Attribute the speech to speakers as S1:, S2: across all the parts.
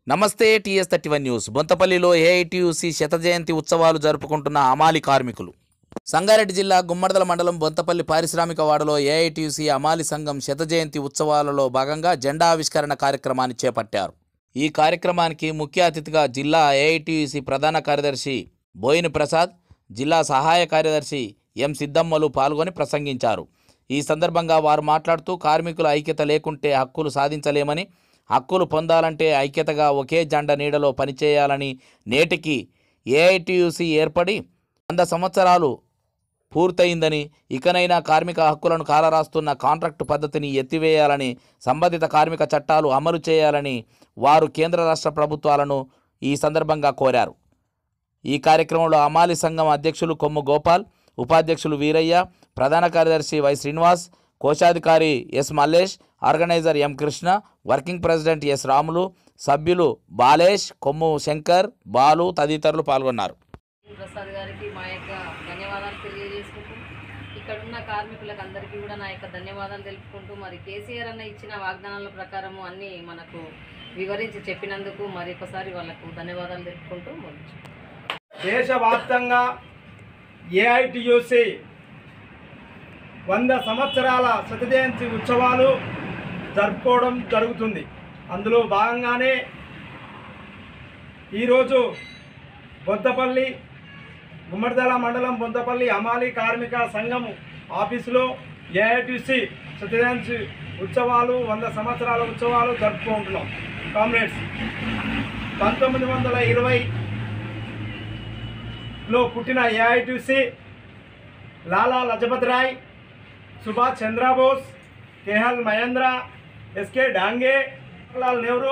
S1: నమస్తే TS31 news. బొంతపల్లిలో AITUC శత జయంతి ఉత్సవాలు జరుపుకుంటున్న అమాలి కార్మికులు. సంగారెడ్డి జిల్లా గుమ్మడదల మండలం బొంతపల్లి పారిశ్రామిక వాడలో ఏఐటీయూసీ అమాలి సంఘం శత జయంతి ఉత్సవాలలో భాగంగా జెండా ఆవిష్కరణ కార్యక్రమాన్ని చేపట్టారు. ఈ కార్యక్రమానికి ముఖ్య అతిథిగా జిల్లా ఏఐటీయూసీ ప్రధాన కార్యదర్శి బోయిని ప్రసాద్, జిల్లా సహాయ కార్యదర్శి ఎం సిద్దమ్మలు పాల్గొని ప్రసంగించారు. ఈ సందర్భంగా వారు మాట్లాడుతూ కార్మికుల ఐక్యత లేకుంటే హక్కులు సాధించలేమని, హక్కులు పొందాలంటే ఐక్యతగా ఒకే జెండా నీడలో పనిచేయాలని, నేటికి ఏఐటీయూసీ ఏర్పడి 100 సంవత్సరాలు పూర్తయిందని, ఇకనైనా కార్మిక హక్కులను కాలరాస్తున్న కాంట్రాక్టు పద్ధతిని ఎత్తివేయాలని, సంబంధిత కార్మిక చట్టాలు అమలు చేయాలని వారు కేంద్ర రాష్ట్ర ప్రభుత్వాలను ఈ సందర్భంగా కోరారు. ఈ కార్యక్రమంలో అమాలి సంఘం అధ్యక్షులు కొమ్ము గోపాల్, ఉపాధ్యక్షులు వీరయ్య, ప్రధాన కార్యదర్శి వై శ్రీనివాస్, కోశాధికారి S Mallesh, organiser M Krishna, working president S Ramulu, సభ్యులు బాలేష్, కొమ్ము శంకర్, బాలు తదితరులు పాల్గొన్నారు.
S2: ప్రసాద్ గారికి మా యొక్క ధన్యవాదాలు తెలియజేసుకుంటూ, ఇక్కడున్న కార్మికులకు అందరికీ కూడా నా యొక్క ధన్యవాదాలు తెలుపుకుంటూ, మరి కేసీఆర్ అన్న ఇచ్చిన వాగ్దానాల ప్రకారము అన్నీ మనకు వివరించి చెప్పినందుకు మరొకసారి వాళ్ళకు ధన్యవాదాలు తెలుపుకుంటూ
S3: దేశవ్యాప్తంగా ఏఐటీయూసీ 100 సంవత్సరాల శత జయంతి ఉత్సవాలు జరుపుకోవడం జరుగుతుంది. అందులో భాగంగానే ఈరోజు బొంతపల్లి గుమ్మడిదల మండలం బొంతపల్లి అమాలి కార్మిక సంఘం ఆఫీసులో ఏఐటీయూసీ శత జయంతి ఉత్సవాలు 100 సంవత్సరాల ఉత్సవాలు జరుపుకుంటున్నాం. కామ్రేడ్స్, 1920లో పుట్టిన AITUC Lala Lajpat Rai, Subhash Chandra Bose, KL Mahendra, SK Dange, Jawaharlal Nehru,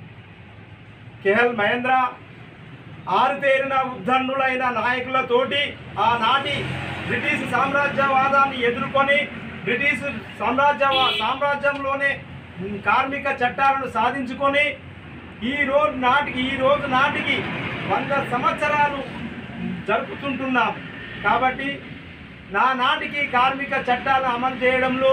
S3: KL Mahendra ఆరుతేరిన ఉద్ధన్నులైన నాయకులతోటి ఆనాటి బ్రిటిష్ సామ్రాజ్యవాదాన్ని ఎదుర్కొని బ్రిటిష్ సామ్రాజ్యంలోనే కార్మిక చట్టాలను సాధించుకొని ఈ రోజు నాటికి 100 సంవత్సరాలు జరుపుతుంటున్నాం. కాబట్టి నాటికి కార్మిక చట్టాలను అమలు చేయడంలో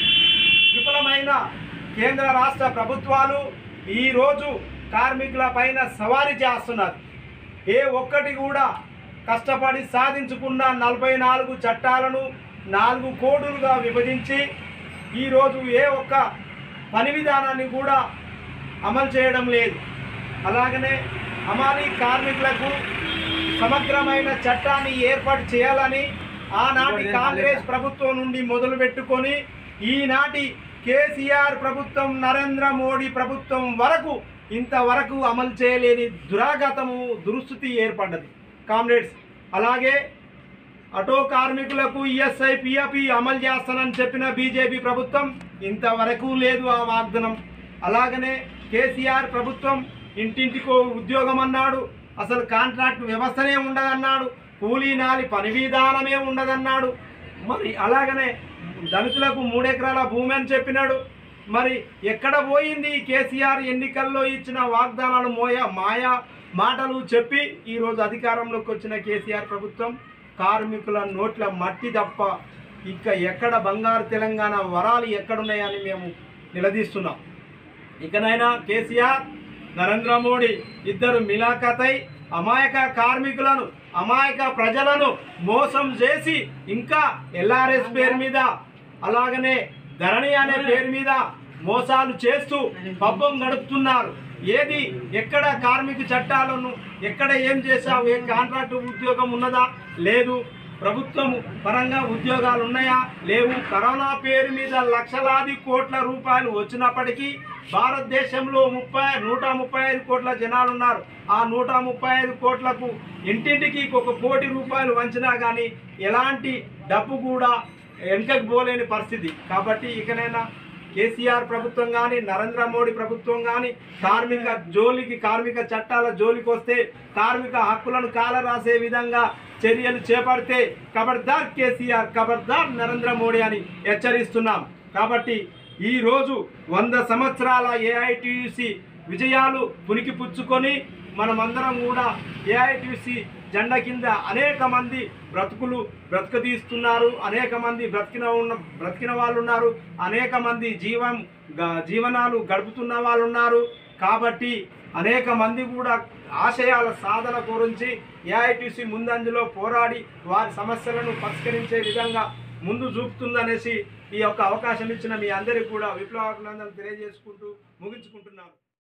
S3: విఫలమైన కేంద్ర రాష్ట్ర ప్రభుత్వాలు ఈరోజు కార్మికుల పైన సవారీ చేస్తున్నారు. ఏ ఒక్కటి కూడా కష్టపడి సాధించుకున్న 44 చట్టాలను 4 కోడులుగా విభజించి ఈరోజు ఏ ఒక్క పని విధానాన్ని కూడా అమలు చేయడం లేదు. అలాగనే అమాలి కార్మికులకు సమగ్రమైన చట్టాన్ని ఏర్పాటు చేయాలని ఆనాటి కాంగ్రెస్ ప్రభుత్వం నుండి మొదలుపెట్టుకొని ఈనాటి కేసీఆర్ ప్రభుత్వం, నరేంద్ర మోడీ ప్రభుత్వం వరకు ఇంతవరకు అమలు చేయలేని దుస్థితి ఏర్పడ్డది. కామ్రేడ్స్, అలాగే ఆటో కార్మికులకు ఈఎస్ఐ పిఎఫ్ అమలు చేస్తానని చెప్పిన బీజేపీ ప్రభుత్వం ఇంతవరకు లేదు ఆ వాగ్దానం. అలాగనే కేసీఆర్ ప్రభుత్వం ఇంటింటికో ఉద్యోగం అన్నాడు, అసలు కాంట్రాక్ట్ వ్యవస్థనే ఉండదన్నాడు, కూలీ నాలి పని విధానమే ఉండదన్నాడు. మరి అలాగనే దళితులకు 3 ఎకరాల భూమి అని చెప్పినాడు. మరి ఎక్కడ పోయింది కేసీఆర్? ఎన్నికల్లో ఇచ్చిన వాగ్దానాలు మాయా మాటలు చెప్పి ఈరోజు అధికారంలోకి వచ్చిన కేసీఆర్ ప్రభుత్వం కార్మికుల నోట్ల మట్టి తప్ప ఇక ఎక్కడ బంగారు తెలంగాణ వరాలు ఎక్కడున్నాయని మేము నిలదీస్తున్నాం. ఇకనైనా కేసీఆర్, నరేంద్ర మోడీ ఇద్దరు మిలాఖతై అమాయక కార్మికులను, అమాయక ప్రజలను మోసం చేసి ఇంకా LRS పేరు మీద, అలాగనే ధరణి అనే పేరు మీద మోసాలు చేస్తూ పబ్బం గడుపుతున్నారు. ఏది ఎక్కడ కార్మిక చట్టాలను ఎక్కడ ఏం చేశావు? ఏ కాంట్రాక్టు ఉద్యోగం ఉన్నదా? లేదు. ప్రభుత్వం పరంగా ఉద్యోగాలు ఉన్నాయా? లేవు. కరోనా పేరు మీద లక్షలాది కోట్ల రూపాయలు వచ్చినప్పటికీ భారతదేశంలో 135 కోట్ల జనాలు ఉన్నారు. ఆ 135 కోట్లకు ఇంటింటికి 1 కోటి రూపాయలు వంచినా కానీ ఎలాంటి డబ్బు కూడా వెనుకకు పోలేని పరిస్థితి. కాబట్టి ఇకనైనా కేసీఆర్ ప్రభుత్వం కానీ, నరేంద్ర మోడీ ప్రభుత్వం కానీ కార్మిక చట్టాల జోలికి వస్తే, కార్మిక హక్కులను కాలరాసే విధంగా చర్యలు చేపడితే ఖబర్దార్ కేసీఆర్, ఖబర్దార్ నరేంద్ర మోడీ అని హెచ్చరిస్తున్నాం. కాబట్టి ఈరోజు 100 సంవత్సరాల ఏఐటీయూసీ విజయాలు పునికి పుచ్చుకొని మనమందరం కూడా ఏఐటీయూసీ జెండా కింద అనేక మంది బ్రతకదీస్తున్నారు, అనేక మంది బ్రతికిన వాళ్ళు ఉన్నారు, అనేక మంది జీవనాలు గడుపుతున్న వాళ్ళు ఉన్నారు. కాబట్టి అనేక మంది కూడా ఆశయాల సాధన గురించి ఏఐటీసీ ముందంజలో పోరాడి వారి సమస్యలను పరిష్కరించే విధంగా ముందు చూపుతుందనేసి ఈ యొక్క అవకాశం ఇచ్చిన మీ అందరికీ కూడా విప్లవాభినందనలు తెలియజేసుకుంటూ ముగించుకుంటున్నాను.